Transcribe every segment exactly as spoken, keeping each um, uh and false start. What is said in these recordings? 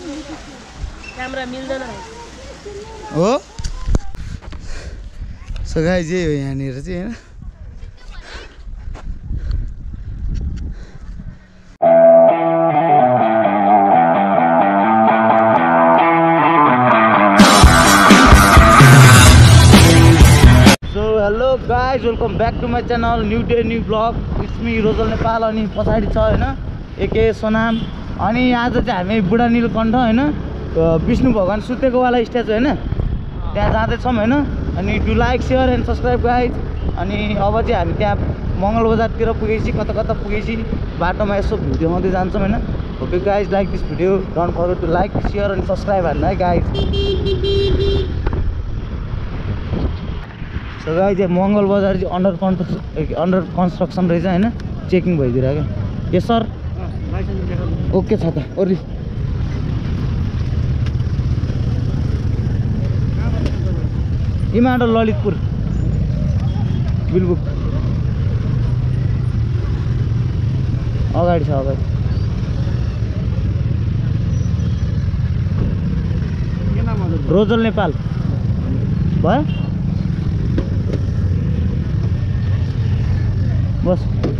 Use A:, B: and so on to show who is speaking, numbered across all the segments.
A: Camera मिल्दैन
B: हो so guys यही हो यहाँनिर चाहिँ हैन hello guys welcome back to my channel new day new vlog it's me Rojal Nepal अनि पछाडि छ होइन एके सोनाम अनि आज चाहिँ हामी बुढा नीलकण्ठ होइन विष्णु भगवान सुतेको वाला स्ट्याचु होइन त्यहाँ जाँदैछौँ होइन अनि do like share and subscribe guys अनि अब चाहिँ हामी त्यहाँ मङ्गल बजारतिर पुगेपछि कता कता पुगेपछि बाटोमा यसो भिडियो आउँदै जान्छौँ होइन hope you guys like this video don't forget to like share and subscribe हाल्नु है गाइज सो गाइज चाहिँ मङ्गल बजार चाहिँ अन्डर कन्स्ट्रक्सन अन्डर कन्स्ट्रक्सन रहेछ होइन चेकिङ भइदिएर क्या ए सर ओके छ त ओरी इमाडो ललितपुर बिलबुक अगाडि छ अगाडि रोजल नेपाल भयो बस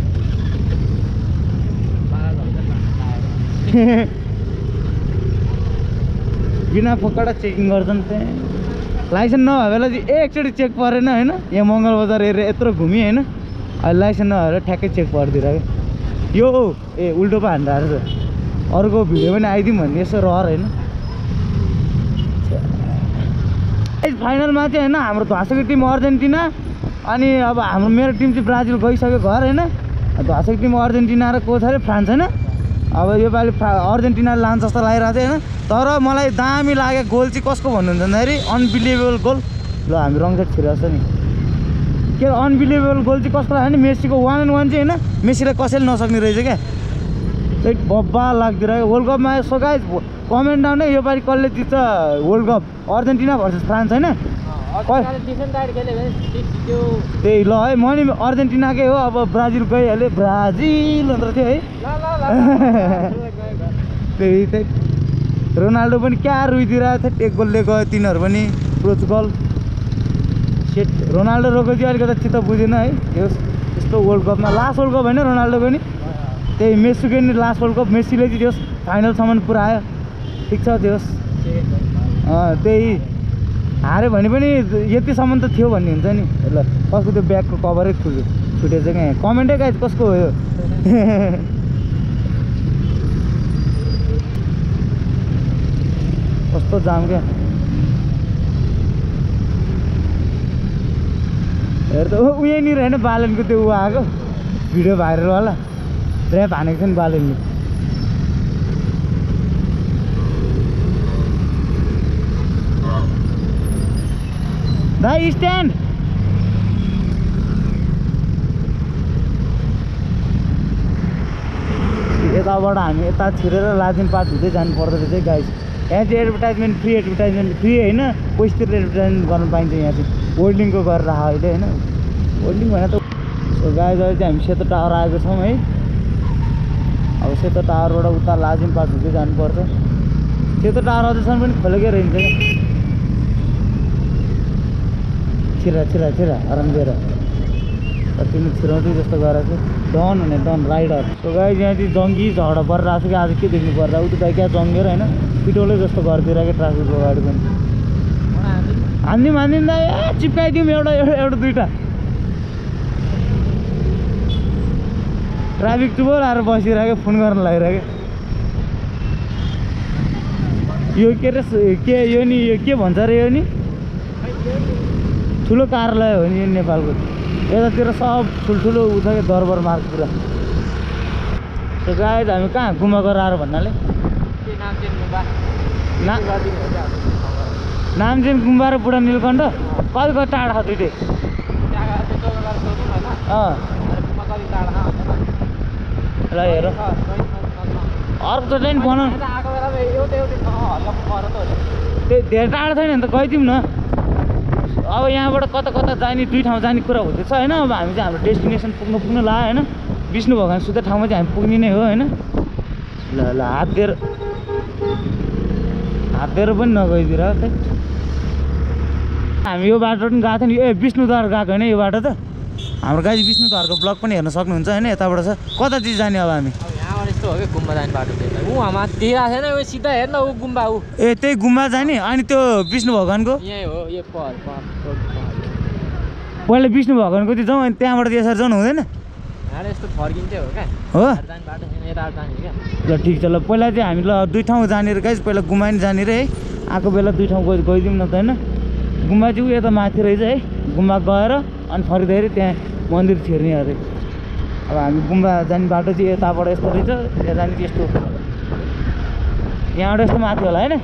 B: बिना फोकाडा चेकिङ गर्छन् त्यहाँ लाइसेन्स नभए बेला चाहिँ एकचोटि चेक परेन होइन यहाँ मङ्गल बजार एरिया यत्रो घुमी होइन अहिले लाइसेन्स नभएर ठ्याक्कै चेक परिदिएर यो ए उल्टो पो हान्दा रहेछ अर्को भिडियो पनि आइदिउँ भन्ने यसो रहर होइन फाइनलमा चाहिँ होइन हाम्रो ध्वासेको टिम अर्जेन्टिना अनि अब हाम्रो मेरो टिम चाहिँ ब्राजिल गइसक्यो घर होइन ध्वासेको टिम अर्जेन्टिना र को छ अरे फ्रान्स होइन अब योपालि अर्जेन्टिना लान्छ जस्तो लागिरहेको थियो होइन तर मलाई दामी लाग्यो गोल चाहिँ कसको भन्नुहुन्छ भन्दाखेरि अनबिलिभेबल गोल ल हामी रङ सेट छिरेको छ नि के अनबिलिभेबल गोल चाहिँ कसको लाग्यो भने मेसीको वान एन्ड वान चाहिँ होइन मेसीलाई कसैले नसक्ने रहेछ क्या त्यही बब्बा लाग्दिरहेको वर्ल्ड कपमा यसो गाइज कमेन्ट डाउन है योपालि कसले जित्छ world cup Argentina versus France होइन त्यही ल है म नि अर्जेन्टिनाकै हो अब ब्राजिल गइहाल्यो ब्राजिल भनेर थियो है त्यही त्यही रोनाल्डो पनि क्या रुइदिरहेको थियो एक गोलले गयो तिनीहरू पनि पोर्चुगल सेट रोनाल्डो रोको चाहिँ अलिकति चित्त बुझेन है त्यो यस्तो वर्ल्ड कपमा लास्ट वर्ल्ड कप होइन रोनाल्डोको नि त्यही मेसीको नि लास्ट वर्ल्ड कप मेसीले चाहिँ त्यो फाइनलसम्म पुऱ्यायो ठिक छ त्यो त्यही हार्यो भने पनि यतिसम्म त थियो भन्ने हुन्छ नि ल कसको त्यो ब्यागको कभरै छुट्यो छुटेछ क्या कमेन्टै गाइज कसको हो यो कस्तो जाम क्या हेर त उयैनिर होइन बालनको त्यो ऊ आएको भिडियो भाइरलवाला ऱ्याप हानेको छ नि बालनले भाइ स्ट्यान्ड यताबाट हामी यता छिरेर लाजिम पार्ट हुँदै जानु पर्दो रहेछ गाइस यहाँ चाहिँ एडभर्टाइजमेन्ट फ्री एडभर्टाइजमेन्ट फ्री होइन पैसातिर एडभर्टाइजमेन्ट गर्नु पाइन्छ यहाँ चाहिँ होल्डिङको गरेर अहिले होइन होल्डिङ भनेर त गाइस अहिले चाहिँ हामी सेतो टावर आएको छौँ है अब सेतो टावरबाट उता लाजिम पार्ट हुँदै जानुपर्छ सेतो टावर अझैसम्म पनि खोलेकै रहन्छ छिरा छिरा छिरा आराम दिएर तिमी छिराउँदै जस्तो गरेको डन हुने डन राइडर सो गाइस यहाँ चाहिँ जङ्गी झगडा परिरहेको छ कि आज के देख्नु पर्दा उता त क्या जङ्गेर होइन पिटोलै जस्तो गरिदिरहेको ट्राफिकको गाडी पनि हानिदिउँ हानिदिँदा ए चिप्काइदिउँ एउटा एउटा दुइटा ट्राफिक चुबोर आएर बसिरहेको फोन गर्न लागिरहेको यो के अरे के यो नि यो के भन्छ अरे यो नि ठुलो कार्यालय हो नि नेपालको यतातिर सब ठुल्ठुलो उठ्छ क्या दरबार मार्गतिर त्यो गाइज हामी कहाँ गुम्बा गरेर आएर भन्नाले नामचेन गुम्बा र बुढा नीलकण्ठ कति कति टाढा छ दुइटै अँ ल हेर अर्को चोटि नि बनाउनु त्यो धेरै टाढा छैन नि त गइदिउँ न अब यहाँबाट कता कता जाने दुई ठाउँ जाने कुरा हुँदैछ होइन अब हामी चाहिँ हाम्रो डेस्टिनेसन पुग्नु पुग्नु लाग्यो होइन विष्णु भगवान सुत्ने ठाउँमा चाहिँ हामी पुग्ने नै हो होइन ल ल हात दिएर हातेर पनि नगइदिएर खै हामी यो बाटो पनि गएको थियौँ नि। ए विष्णुद्वार गएको होइन यो बाटो त हाम्रो गाई विष्णुद्वारको ब्लग पनि हेर्न सक्नुहुन्छ होइन यताबाट छ। कता चाहिँ जाने अब हामी
A: यहाँबाट यस्तो हो कि गुम्बा जाने बाटो ऊ हामा देखिरहेको छैन ऊ सिधा हेर्न ऊ गुम्बा ऊ
B: ए त्यही गुम्बा जाने अनि त्यो विष्णु भगवान्को
A: यहीँ हो यो पर
B: पहिला विष्णु भगवान्को त्यो जाउँ अनि त्यहाँबाट त्यसरी जानु हुँदैन
A: यहाँबाट यस्तो फर्किन्थ्यो हो क्या
B: हो
A: जाने बाटो छैन यता जाने क्या
B: ल ठिक छ ल पहिला चाहिँ हामी ल दुई ठाउँ जाने रे गाइस पहिला गुम्बा नि जाने रे है आएको बेला दुई ठाउँ गइ गइदिउँ न त होइन गुम्बा चाहिँ ऊ यता माथि रहेछ है गुम्बा गएर अनि फर्किँदाखेरि त्यहाँ मन्दिर छिर्ने अरे अब हामी गुम्बा जाने बाटो चाहिँ यताबाट यस्तो रहेछ त्यहाँ जाने त्यस्तो यहाँबाट यस्तो माथि होला होइन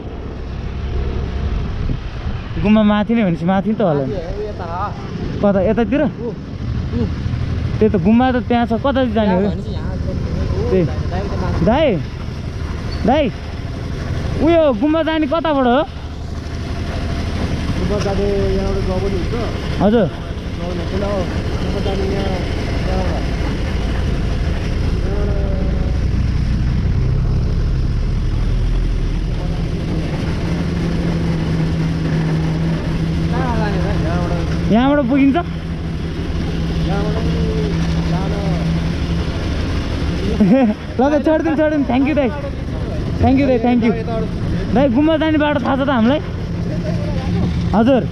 B: गुम्बा माथि नै भनेपछि माथि त होला नि कता यतातिर त्यही त गुम्बा त त्यहाँ छ कता चाहिँ जाने हो त्यही दाइ दाइ उयो गुम्बा जाने कताबाट हो
A: गुम्बा जाने यहाँबाट गाउँ पनि हुन्छ
B: हजुर
A: गुम्बा जाने यहाँ
B: यहाँबाट पुगिन्छ ल त चढिदिउँ चढिदिउँ थ्याङ्क यू दाइ थ्याङ्क यू दाइ थ्याङ्क यू दाइ गुम्बा जाने बाटो थाहा छ त हामीलाई हजुर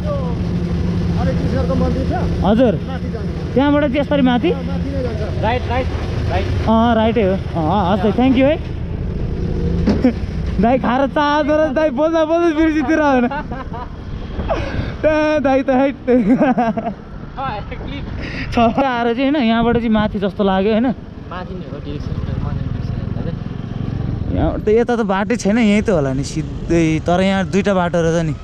B: हजुर त्यहाँबाट चाहिँ यसरी माथि
A: राइट राइट राइट
B: अँ राइटै हो अँ हस् दाइ थ्याङ्क यू है दाइ खाएर चाहँदो रहेछ दाइ बोल्दा बोल्दै बिर्सितिर होइन दाइ त है छ आएर चाहिँ होइन यहाँबाट चाहिँ माथि जस्तो लाग्यो होइन यहाँ त यता त बाटै छैन यहीँ त होला नि सिधै तर यहाँ दुईवटा बाटो रहेछ नि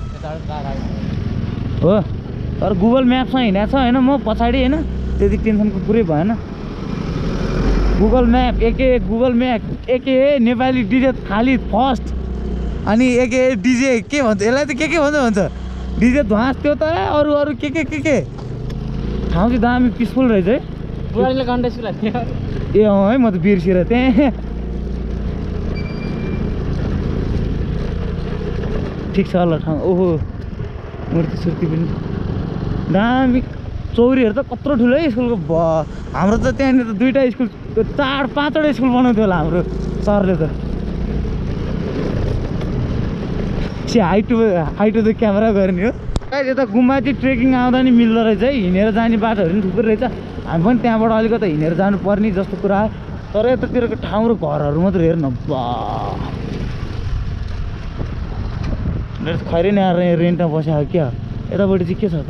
B: हो तर गुगल म्यापमा हिँडेको छ होइन म पछाडि होइन त्यति टेन्सनको कुरै भएन Google map AK Google map AK Nepali DJ खाली फर्स्ट अनि एके डिजे के भन्छ यसलाई त के के भन्छ भन्छ डिजे ध्वास त्यो त अरू अरू के के के के ठाउँ चाहिँ दामी पिसफुल रहेछ है
A: बुढानीले गन्डेस
B: ए अँ है म त बिर्सेर त्यहाँ ठिक छ ल ठाउँ ओहो मूर्ति सुर्ति पनि दामी चौरीहरू त कत्रो ठुलो है स्कुलको ब हाम्रो त त्यहाँनिर त दुईवटा स्कुल चार पाँचवटा स्कुल बनाउँथ्यो होला हाम्रो सरले त say hi to hi to the camera गर्ने हो यता गुम्बा चाहिँ ट्रेकिङ आउँदा नि मिल्दो रहेछ है हिँडेर जाने बाटोहरू पनि थुप्रै रहेछ हामी पनि त्यहाँबाट अलिकति हिँडेर जानुपर्ने जस्तो कुरा तर यतातिरको ठाउँ र घरहरू मात्रै हेर्न बा खैरै नआएर यहाँ रेन्टमा बसेको क्या यतापट्टि चाहिँ के छ त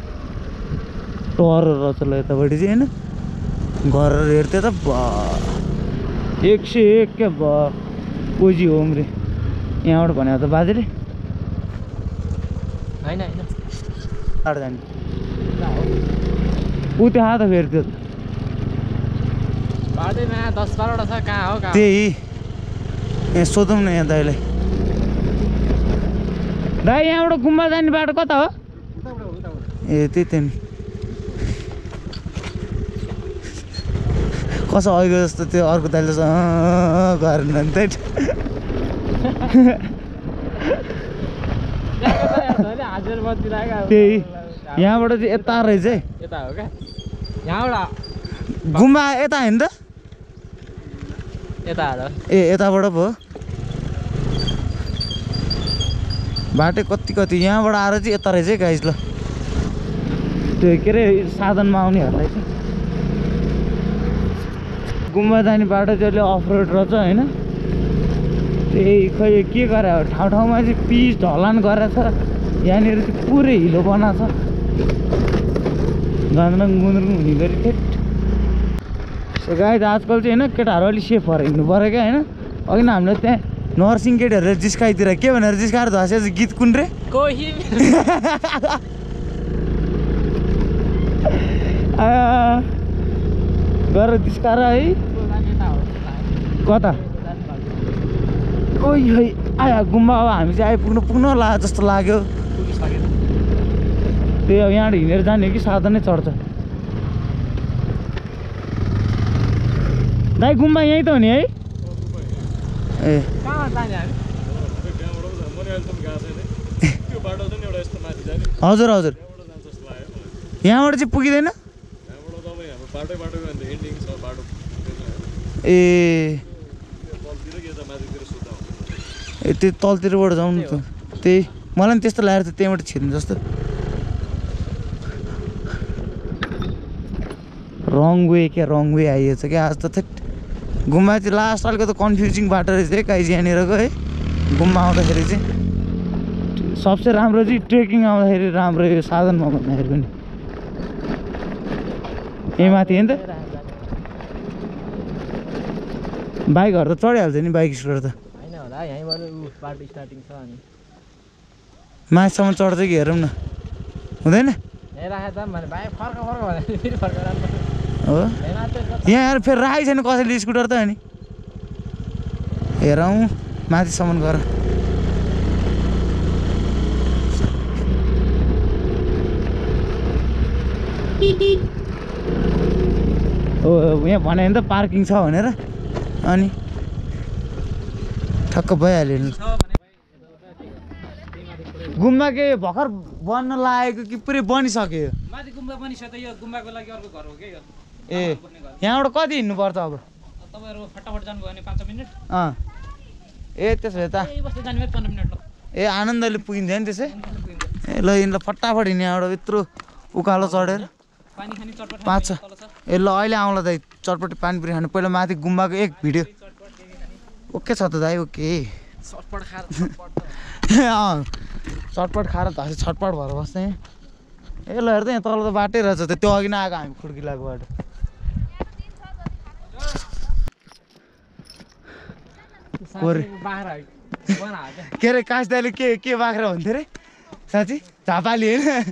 B: टरहरू रहेछ ल यतापट्टि चाहिँ होइन घरहरू हेर्थ्यो त बा एक सय एक क्या बा कोजी होम रे यहाँबाट भनेको त बाजेले
A: होइन होइन
B: टाढो जाने ऊ त्यहाँ त फेरि त्यो
A: बाटैमा दस बाह्रवटा छ कहाँ हो कहाँ
B: त्यही यहाँ सोधौँ न यहाँ दाइलाई दाइ यहाँबाट गुम्बा जाने बाटो कता हो ए त्यही त नि कसो अहिलेको जस्तो त्यो अर्को दाइले गरेन नि त्यही त्यही यहाँबाट चाहिँ यता रहेछ है
A: यता हो क्या यहाँबाट
B: गुम्बा यता होइन त
A: यता
B: ए यताबाट पो बाटो कति कति यहाँबाट आएर चाहिँ यता रहेछ है गाइस ल त्यो के अरे साधनमा आउनेहरूलाई चाहिँ गुम्बा जाने बाटो चाहिँ अलि अफ रोड रहेछ होइन त्यही खै के गरे हो ठाउँ ठाउँमा चाहिँ पिच ढलान गरेको छ यहाँनिर चाहिँ पुरै हिलो बनाएको छ गान्द्रङ गुन्द्रुङ हुने गरी ठेट सो गाइस आजकल चाहिँ होइन केटाहरू अलिक सेफ भएर हिँड्नु पऱ्यो क्या होइन अघि न हामीले त्यहाँ नर्सिङ केटीहरूले जिस्काइतिर के भनेर जिस्काएर धसेको चाहिँ गीत कुन रे
A: कोही
B: गरेर जिस्काएर है कता ओइ है आया गुम्बा अब हामी चाहिँ आइपुग्नु पुग्नु ला जस्तो लाग्यो त्यही अब यहाँबाट हिँडेर जाने कि साधनै चढ्छ दाइ गुम्बा यहीँ त हो नि है ए हजुर हजुर यहाँबाट चाहिँ पुगिँदैन ए ए त्यो तलतिरबाट जाउँ न त त्यही मलाई पनि त्यस्तो लागेको थियो त्यहीँबाट छिर्नु जस्तो रङ वे क्या रङ वे आइएछ क्या आज त थेट गुम्बा चाहिँ लास्ट अलिकति त कन्फ्युजिङ बाटो रहेछ है काहीँ यहाँनिरको है गुम्बा आउँदाखेरि चाहिँ सबसे राम्रो चाहिँ ट्रेकिङ आउँदाखेरि राम्रो यो साधनमा भन्दाखेरि पनि यही माथि हो नि त बाइकहरू त चढिहाल्छ नि बाइक स्कुटर त
A: होइन होला यहीँबाट उ बाटो स्टार्टिङ छ अनि
B: माथिसम्म चढ्छ कि हेरौँ न हुँदैन
A: यहीँ राखेँ त भने भाइ फर्क फर्क भने फेरि फर्केर
B: हो यहाँ आएर फेरि राखेको छैन कसैले स्कुटर त अनि हेरौँ माथिसम्म गर हो यहाँ भन्यो भने त पार्किङ छ भनेर अनि ठक्क भइहाल्यो नि गुम्बा के भर्खर बन्न लागेको कि पुरै बनिसक्यो
A: माथि गुम्बा बनिसक्यो यो गुम्बाको लागि अर्को घर हो के यो
B: ए यहाँबाट कति हिँड्नुपर्छ अब
A: तपाईँहरू फटाफट जानुभयो भने पाँच मिनट
B: अँ ए त्यसो भए त
A: यही बस्दै जाने भए पन्ध्र मिनट ल
B: ए आनन्दले पुगिन्थ्यो नि त्यसै ए ल यिनीलाई फटाफट हिँड्ने यहाँबाट यत्रो उकालो चढेर
A: पानी खाने चटपट
B: पाँच छ ए ल अहिले आउँला दाइ चटपटी पानीपुरी खानु पहिला माथि गुम्बाको एक भिडियो ओके छ त दाइ ओके
A: चटपट खाएर
B: अँ चटपट खाएर धसी छटपट भएर बस्ने ए ल हेर्दै यहाँ तल त बाटै रहेछ त त्यो अघि नै आएको हामी खुड्किलाको बाटो के अरे काश दाइले के के बाख्रा भन्थ्यो अरे साँच्ची झापाली होइन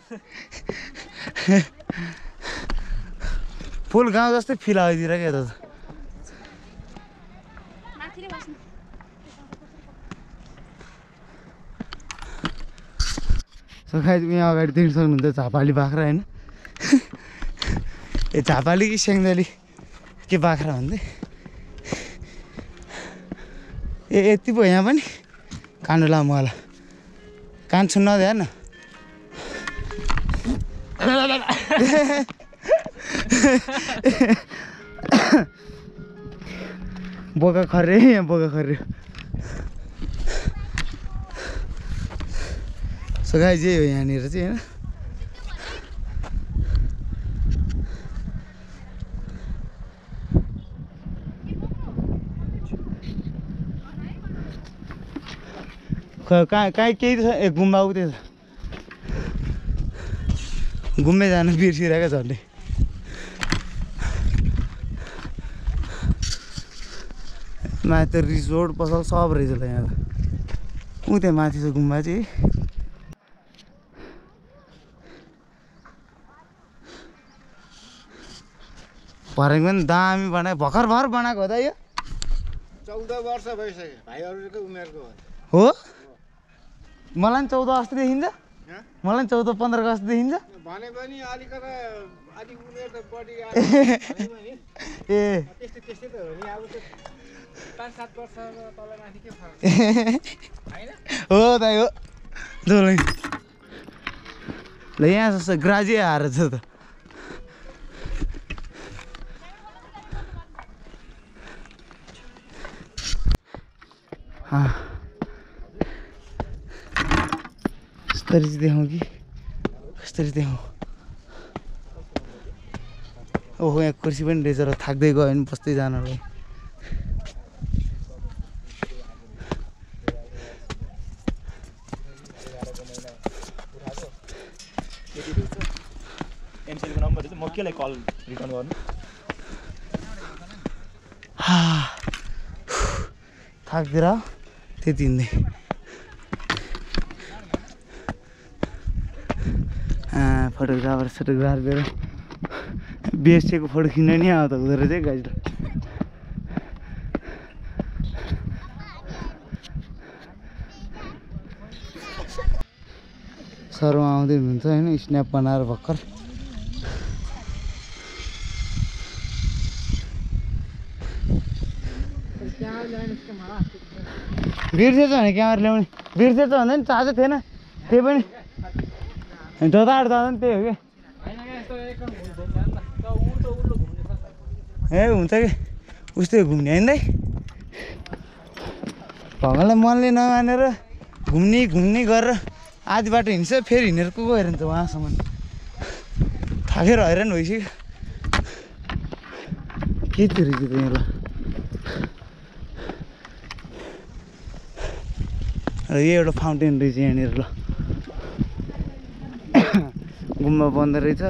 B: फुल गाउँ जस्तै फिल आइदिएर क्या त सखाइ यहाँ अगाडि देख्न सक्नुहुन्छ झापाली बाख्रा होइन ए झापाली कि स्याङ्जाली के बाख्रा भन्दै ए यति पो यहाँ पनि कान्डो लामो होला कान छुन्न ध्यान न बोका खर्रे यहाँ बोका खर्रे सो गाई जे हो यहाँनिर चाहिँ होइन कहाँ कहीँ केही छ ए गुम्बा उतै छ घुम्दै जानु बिर्सिरहेको झन्डै माथि त रिसोर्ट पसल सब रहेछ ल यहाँ त उतै माथि छ गुम्बा चाहिँ भरेको पनि दामी बनायो भर्खर भर बनाएको हो त यो
C: चौध वर्ष भइसक्यो भाइहरूको उमेरको
B: हो मलाई पनि चौध अस्ति देखिन्छ मलाई पनि चौध पन्ध्र अगस्त देखिन्छ
C: भने पनि अलिकता अलिक उमेर त बढी
B: ए
C: त्यस्तै त्यस्तै त हो नि अब त्यो पाँच सात वर्ष तल माथि के फरक
B: हो दाइ हो ल यहाँ जस्तो ग्राजी आएर छ त कसरी चाहिँ देखाउँ कि कसरी देखाउँ ओहो यहाँ कुर्सी पनि रहेछ र थाक्दै गयो भने बस्दै जानुलाई
D: एमसीको नम्बर चाहिँ म केलाई कल रिटर्न गर्नु
B: थाक्दिएर त्यति हिँड्दै फोटोग्राफर फोटोग्राफर बिएससीको फोटो खिच्न नि आउँदा हुँदो रहेछ है गाइज सरमा आउँदै हुनुहुन्छ होइन स्न्याप बनाएर भर्खर बिर्सेछ भने क्यामेरा ल्याउने बिर्सेछ भन्दा नि चार्जै थिएन त्यही पनि जताबाट जाँदा नि त्यही हो कि ए हुन्छ कि उस्तै घुम्ने होइन दाइ भगवान्लाई मनले नमानेर घुम्ने घुम्ने गरेर आधी बाटो हिँड्छ फेरि हिँडेर को गएर हुन्छ उहाँसम्म थाकेर हैरान भइसक्यो के थियो रहेछ त यहाँ ल यो एउटा फाउन्टेन रहेछ यहाँनिर ल गुम्बा बन्द रहेछ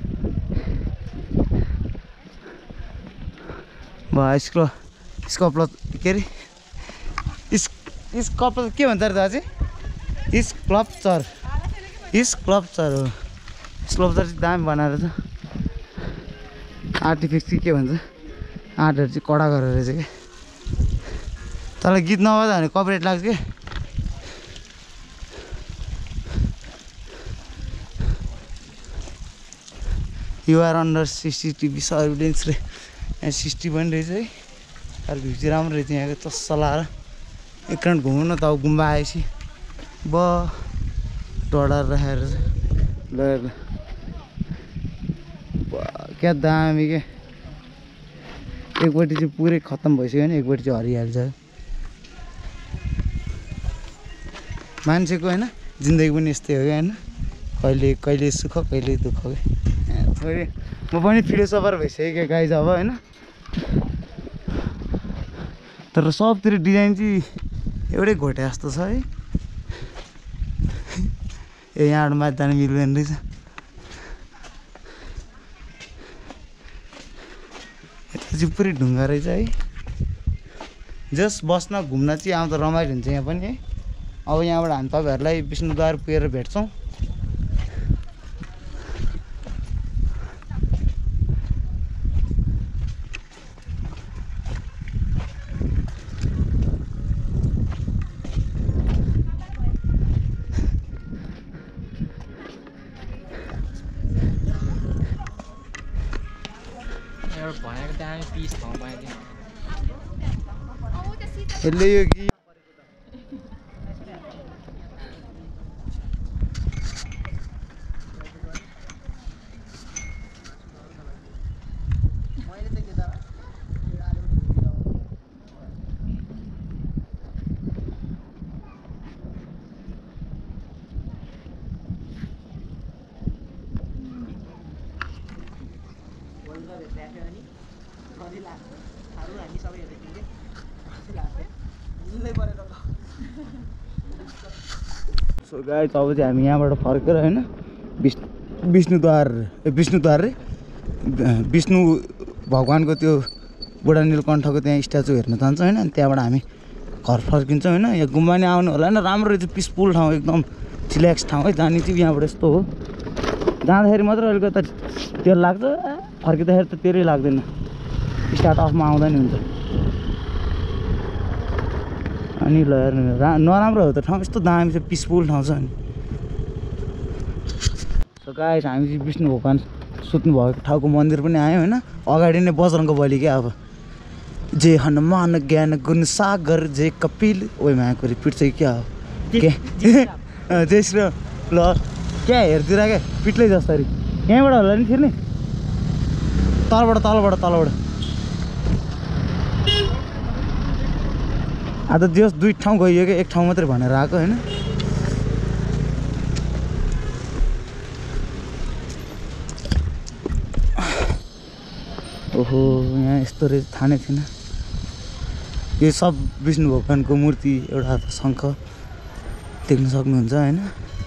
B: भयो स्क्ल स्कप्ल के अरे इस स्कप्ल के भन्छ अरे दाजु स्क्लप्चर स्क्लप्चर हो स्क्लप्चर चाहिँ दामी बनाएर छ आर्टिफिक्स के भन्छ आर्टहरू चाहिँ कडा गरेर रहेछ क्या तँलाई गीत नबजा भने कपरेट लाग्छ क्या युआर अन्डर सिसिटिभी सर्भिलेन्स रे यहाँ सिक्सटी पनि रहेछ है अरू भ्यू चाहिँ राम्रो रहेछ यहाँको चस्सा लाएर एक राउन्ड घुम्नु न त अब गुम्बा आएपछि ब डढाएर राखेर ल क्या दामी क्या एकपट्टि चाहिँ पुरै खत्तम भइसक्यो भने एकपट्टि चाहिँ हरिहाल्छ मान्छेको होइन जिन्दगी पनि यस्तै हो क्या होइन कहिले कहिले सुख कहिले दुःख क्या थोरै म पनि फिलोसफर भइसकेँ क्या गाइज अब होइन तर सबतिर डिजाइन चाहिँ एउटै घोटे जस्तो छ है ए यहाँबाट माथि जानु मिल्दैन रहेछ यता चाहिँ पुरै ढुङ्गा रहेछ है जस बस्न घुम्न चाहिँ आउँदा रमाइलो हुन्छ यहाँ पनि है अब यहाँबाट हामी तपाईँहरूलाई विष्णुद्वार पुगेर भेट्छौँ यसले यो कि सो गाइस अब चाहिँ हामी यहाँबाट फर्केर होइन विष्णु विष्णुद्वार ए विष्णुद्वार रे विष्णु भगवान्को त्यो बुढा नीलकण्ठको त्यहाँ स्ट्याचु हेर्न जान्छौँ होइन अनि त्यहाँबाट हामी घर फर्किन्छौँ होइन यहाँ गुम्बा नि आउनु होला होइन राम्रो रहेछ पिसफुल ठाउँ एकदम चिल्याक्स ठाउँ है जाने चाहिँ यहाँबाट यस्तो हो जाँदाखेरि मात्र अलिकति तेल लाग्छ फर्किँदाखेरि त तेलै लाग्दैन स्टार्ट अफमा आउँदा नि हुन्छ अनि ल हेर्नु रा नराम्रो हो त ठाउँ यस्तो दामी छ पिसफुल ठाउँ छ अनि सो गाइस हामी चाहिँ विष्णु भगवान सुत्नु भएको ठाउँको मन्दिर पनि आयो होइन अगाडि नै बजरङ्ग बली क्या अब जय हनुमान ज्ञान गुण सागर जय कपिल ओइ मायाको रिपिट चाहिँ क्या हो के जय श्री ल क्या हेरिदिएर क्या पिट्लै जसरी यहीँबाट होला नि थिएन तलबाट तलबाट तलबाट आज जस दुई ठाउँ गइयो क्या एक ठाउँ मात्रै भनेर आएको होइन ओहो यहाँ यस्तो रहेछ थाहा नै थिएन यो सब विष्णु भगवान्को मूर्ति एउटा शङ्ख देख्न सक्नुहुन्छ होइन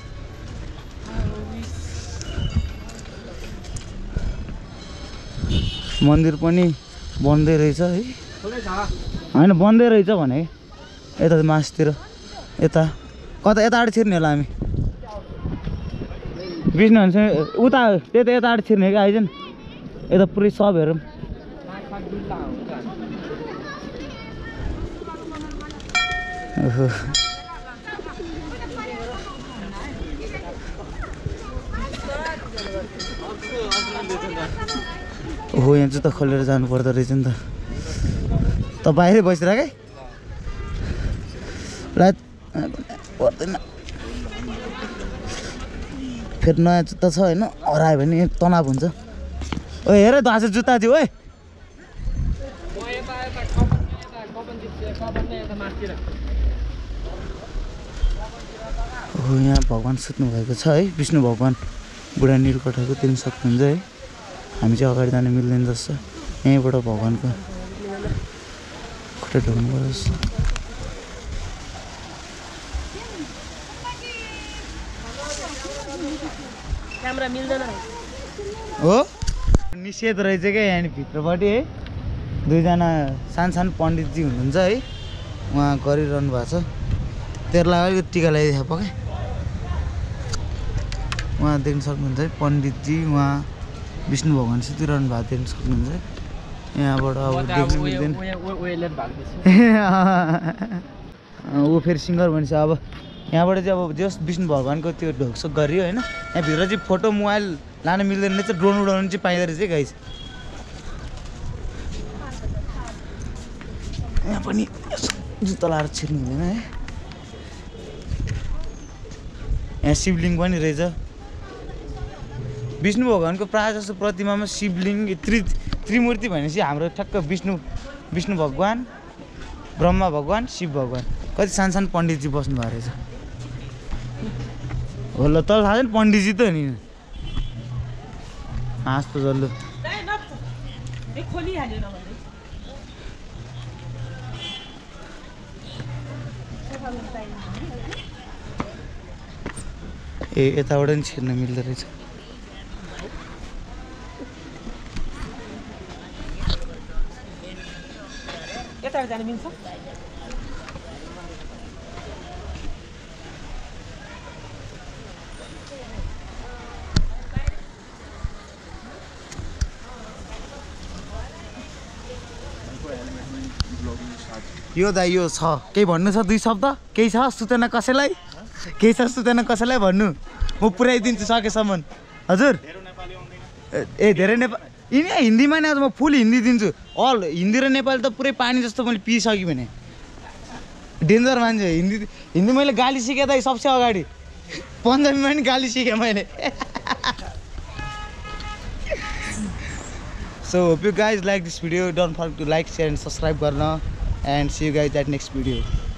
B: मन्दिर पनि बन्दै रहेछ है होइन बन्दै रहेछ भने यता मासतिर यता कता यताबाट छिर्ने होला हामी विष्णु भन्छ उता त्यही त यताबाट छिर्ने क्या आइज नि यता पुरै सब हेरौँ ओहो ओहो यहाँ जुत्ता खोलेर जानु पर्दो रहेछ नि त त बाहिरै बसिरहेको है ला पर्दैन फेरि नयाँ जुत्ता छ होइन हरायो भने तनाव हुन्छ ओ हेर दाजु जुत्ता थियो है हो यहाँ भगवान् सुत्नु भएको छ है विष्णु भगवान् बुढा नीलकण्ठको देख्न सक्नुहुन्छ है हामी चाहिँ अगाडि जान मिल्दैन जस्तो यहीँबाट भगवान्को खुट्टा ढोग्नु पर्छ जस्तो
A: क्यामेरा मिल्दैन
B: हो निषेध रहेछ क्या यहाँ भित्रपट्टि है दुईजना सानो सानो पण्डितजी हुनुहुन्छ है उहाँ गरिरहनु भएको छ त्यसलाई अलिकति टिका लगाइदिएको पक्कै उहाँ देख्न सक्नुहुन्छ है पण्डितजी उहाँ विष्णु भगवान् सुतिरहनु भएको देख्न सक्नुहुन्छ है यहाँबाट अब देख्नु मिल्दैन ऊ फेरि सिङ्गर भन्छ अब यहाँबाट चाहिँ अब जस विष्णु भगवान्को त्यो ढोकसोक गरियो होइन यहाँभित्र चाहिँ फोटो मोबाइल लान मिल्दैन रहेछ ड्रोन उडाउनु चाहिँ पाइँदो रहेछ गाइस यहाँ पनि जुत्ता लाएर छिर्नु हुँदैन है यहाँ शिवलिङ्ग पनि रहेछ विष्णु भगवान्को प्रायः जस्तो प्रतिमामा शिवलिङ्ग त्रि त्रिमूर्ति भनेपछि हाम्रो ठ्याक्क विष्णु विष्णु भगवान् ब्रह्मा भगवान् शिव भगवान् कति सानो सानो पण्डितजी बस्नु भएको रहेछ हो ल तल थाहा छैन पण्डितजी त नि हाँस त जल्लो ए यताबाट नि छिर्न मिल्दो रहेछ
A: यता जान मिल्छ
B: यो दा यो छ केही भन्नु छ दुई शब्द केही छ सुतेन कसैलाई केही छ सुतेन कसैलाई भन्नु म पुऱ्याइदिन्छु सकेसम्म हजुर ए धेरै नेपाल यिनी हिन्दीमा नै आज म फुल हिन्दी दिन्छु अल हिन्दी र नेपाली त पुरै पानी जस्तो मैले पिइसकेँ भने डेन्जर मान्छे हिन्दी हिन्दी मैले गाली सिकेँ त सबसे अगाडि पन्जाबीमा पनि गाली सिकेँ मैले So hope you guys like this video. Don't forget to like, share and subscribe garna and see you guys at next video.